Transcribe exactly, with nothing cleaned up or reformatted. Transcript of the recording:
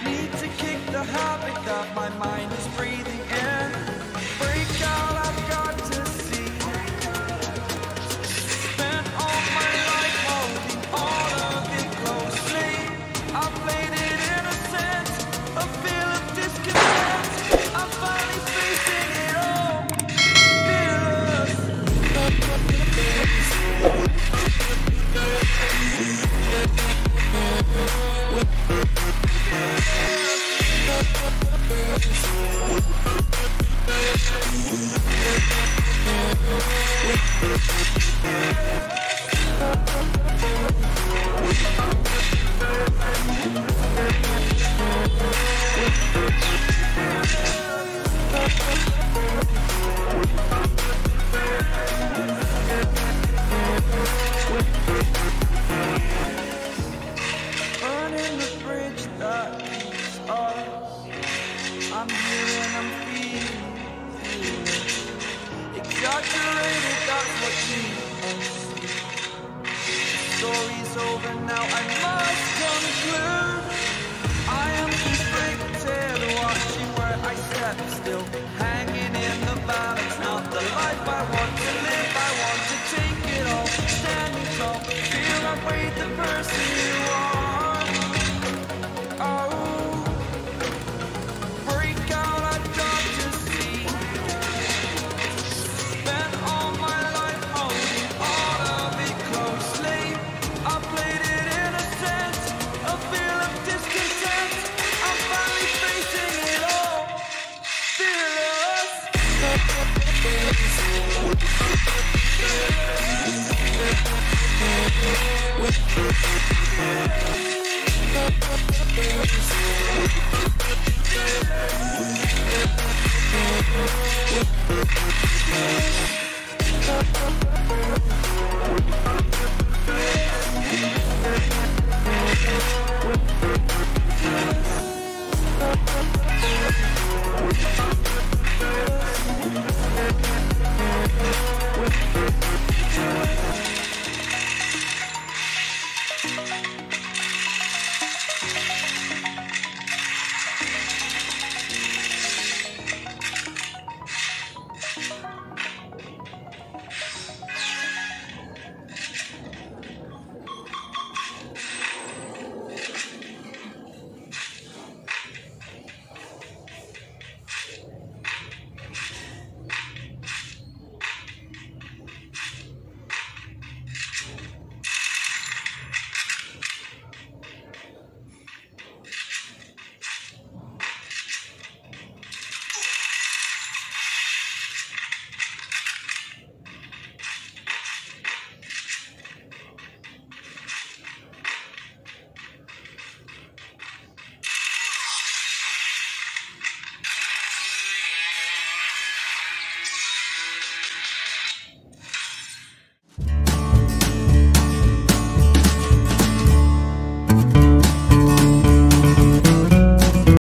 Need to kick the habit that my mind is breathing in. Break out, I've got to see. Spent all my life holding all of it closely. I played it innocent, a feel of discontent. I'm finally facing it all, fearless. Burning the bridge that keeps us. I'm here and I'm feeling, feeling exaggerated, that's what you see. The story's over now, I must conclude. I am just breaking, watching where I step still, hanging in the balance. Not the life I want to live, I want to take it all, standing tall, feel I weighed the person you are. Oh, break out, I've got to see. Spent all my life holding all of it closely. I played it innocent, a feel of discontent. I'm finally facing it all, fearless. With